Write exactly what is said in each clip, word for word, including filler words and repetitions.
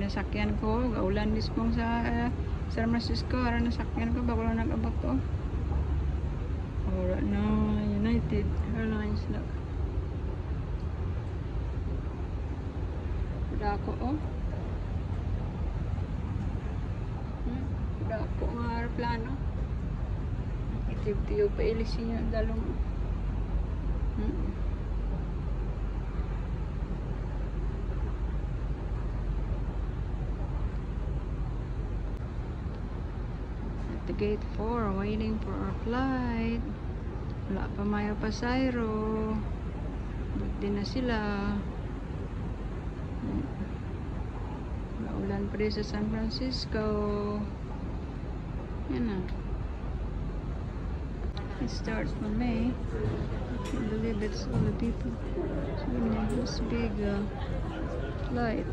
nasakyan ko. Gaulan mismo sa uh, San Francisco. Ara nasakyan ko bago lang nag-abot to. Ora na United Airlines na. Dako oh. Hmm, dako nga aeroplano. Itib-tiyog pa ilisin yung dalong. Hmm. At the gate four, waiting for our flight. Wala pa mayo pasayro. Buti na sila. Ulan pa rin sa San Francisco. Yan na. It starts from May. I can't believe it's all the people. So we have this big uh, flight.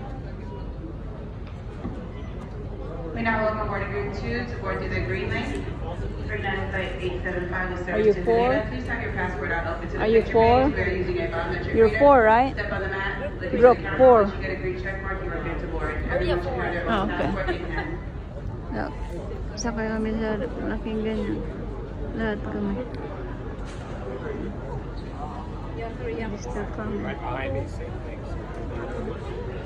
We now welcome board group two to board to the green lane. For nine flight eight seven five with Are you service to four? Nevada. Please have your passport out open to the Are you picture four? page. We are using a biometric You're reader. four, right? Step on the mat. Look at Group the camera. four. Once you get a green check mark, you are good to board. Everyone should have their Oh, own okay. passport in hand. Yeah. Sakay kami sa laking ganyan. Lahat kami. Mister Kami. Right behind me, same thing.